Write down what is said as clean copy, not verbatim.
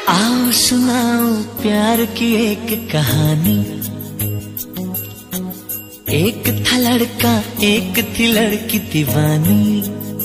आओ सुनाओ प्यार की एक कहानी। एक था लड़का एक थी लड़की दीवानी।